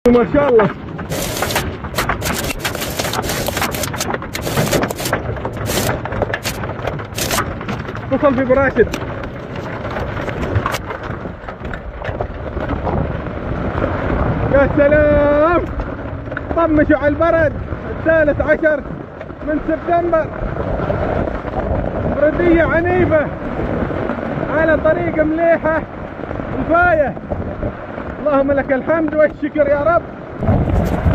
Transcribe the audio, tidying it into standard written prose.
ما شاء الله. اتصل في براشد. يا سلام، طمشوا على البرد. 13 من سبتمبر، بردية عنيفة على طريق مليحة وفاية. اللهم لك الحمد والشكر يا رب.